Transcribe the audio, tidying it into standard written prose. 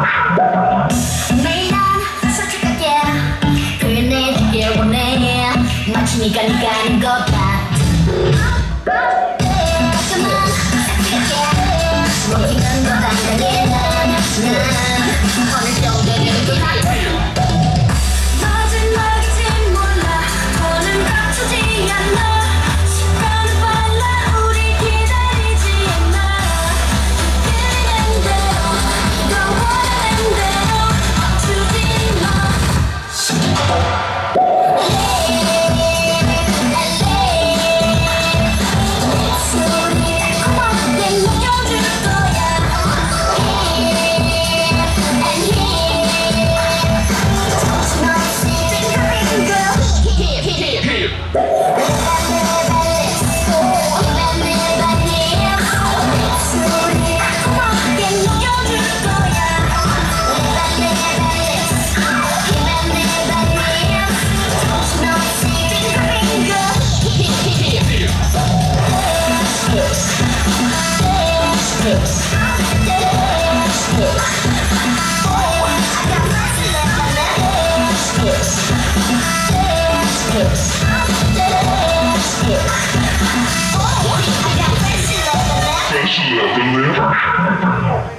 매일 난 솔직하게 표현해주길 원해 마치 네가 아닌 것 같아 가끔은 솔직하게 먹히는 것 당당해 난 어느 정도는 또 마지막인지 몰라 더는 감추지 않아 시간은 빨라 우리 기다리지 않아 느끼는 대로 더 원하는 대로 멈추지 마 소리 달콤하게 녹여줄 거야 That's 11 minutes.